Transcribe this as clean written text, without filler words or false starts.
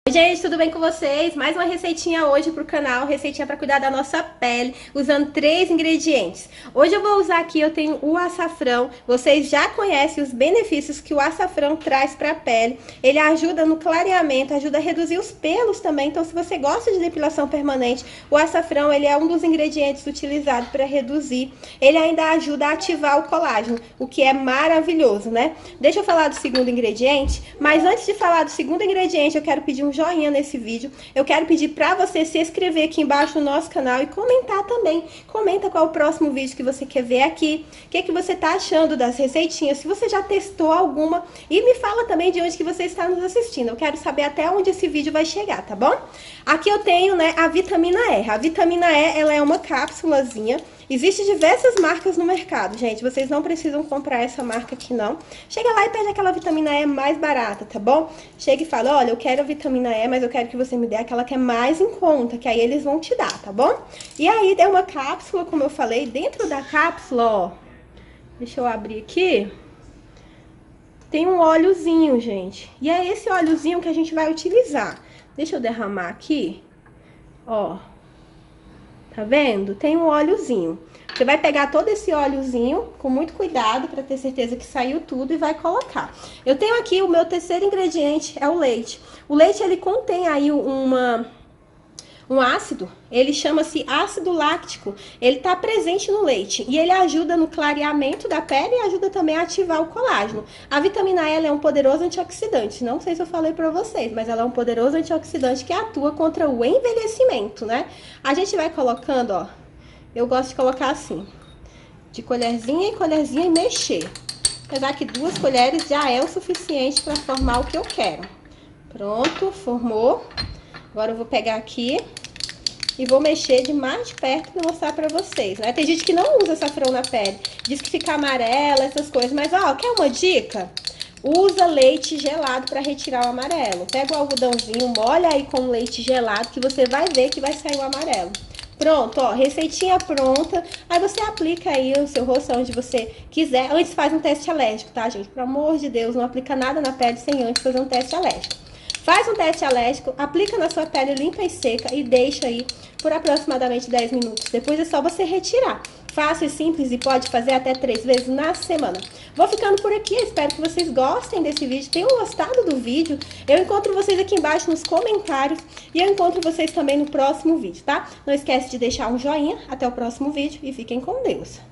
Oi, gente, tudo bem com vocês? Mais uma receitinha hoje pro canal, receitinha para cuidar da nossa pele, usando 3 ingredientes. Hoje eu vou usar aqui, eu tenho o açafrão. Vocês já conhecem os benefícios que o açafrão traz para a pele. Ele ajuda no clareamento, ajuda a reduzir os pelos também. Então, se você gosta de depilação permanente, o açafrão ele é um dos ingredientes utilizados para reduzir. Ele ainda ajuda a ativar o colágeno, o que é maravilhoso, né? Deixa eu falar do segundo ingrediente, mas antes de falar do segundo ingrediente, eu quero pedir um joinha nesse vídeo. Eu quero pedir pra você se inscrever aqui embaixo no nosso canal e comentar também. Comenta qual é o próximo vídeo que você quer ver aqui. O que você tá achando das receitinhas, se você já testou alguma. E me fala também de onde que você está nos assistindo. Eu quero saber até onde esse vídeo vai chegar, tá bom? Aqui eu tenho, né, a vitamina E. A vitamina E, ela é uma cápsulazinha. Existem diversas marcas no mercado, gente. Vocês não precisam comprar essa marca aqui, não. Chega lá e pede aquela vitamina E mais barata, tá bom? Chega e fala, olha, eu quero a vitamina E, mas eu quero que você me dê aquela que é mais em conta, que aí eles vão te dar, tá bom? E aí, é uma cápsula, como eu falei, dentro da cápsula, ó, deixa eu abrir aqui, tem um óleozinho, gente. E é esse óleozinho que a gente vai utilizar. Deixa eu derramar aqui, ó. Tá vendo? Tem um óleozinho. Você vai pegar todo esse óleozinho com muito cuidado para ter certeza que saiu tudo e vai colocar. Eu tenho aqui o meu terceiro ingrediente, é o leite. O leite, ele contém aí um ácido, ele chama-se ácido láctico. Ele tá presente no leite e ele ajuda no clareamento da pele e ajuda também a ativar o colágeno. A vitamina E ela é um poderoso antioxidante. Não sei se eu falei pra vocês, mas ela é um poderoso antioxidante que atua contra o envelhecimento, né? A gente vai colocando, ó, eu gosto de colocar assim, de colherzinha em colherzinha e mexer. Apesar que 2 colheres já é o suficiente para formar o que eu quero. Pronto, formou. Agora eu vou pegar aqui e vou mexer de mais de perto para mostrar pra vocês, né? Tem gente que não usa açafrão na pele, diz que fica amarela, essas coisas. Mas, ó, quer uma dica? Usa leite gelado para retirar o amarelo. Pega o algodãozinho, molha aí com leite gelado que você vai ver que vai sair o amarelo. Pronto, ó, receitinha pronta. Aí você aplica aí o seu rosto onde você quiser. Antes faz um teste alérgico, tá, gente? Pelo amor de Deus, não aplica nada na pele sem antes fazer um teste alérgico. Faz um teste alérgico, aplica na sua pele limpa e seca e deixa aí por aproximadamente 10 minutos. Depois é só você retirar. Fácil e simples e pode fazer até 3 vezes na semana. Vou ficando por aqui, espero que vocês gostem desse vídeo, tenham gostado do vídeo. Eu encontro vocês aqui embaixo nos comentários e eu encontro vocês também no próximo vídeo, tá? Não esquece de deixar um joinha, até o próximo vídeo e fiquem com Deus.